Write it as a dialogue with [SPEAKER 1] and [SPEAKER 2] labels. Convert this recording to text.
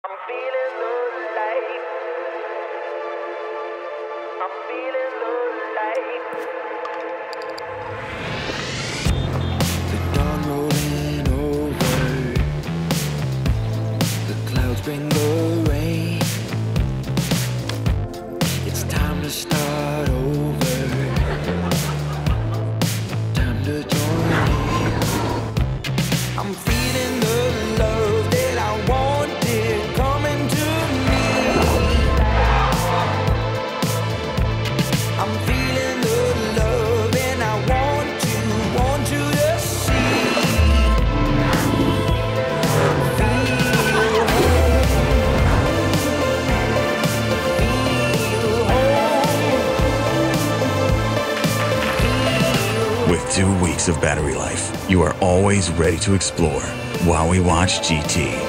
[SPEAKER 1] I'm feeling the light. I'm feeling the light.
[SPEAKER 2] The dawn rolling over. The clouds bring the rain. It's time to start over. Time to join in. I'm feeling the love that I wanted coming to me. I'm feeling the love and I want you to see.
[SPEAKER 3] With 2 weeks of battery life, you are always ready to explore HUAWEI Watch GT.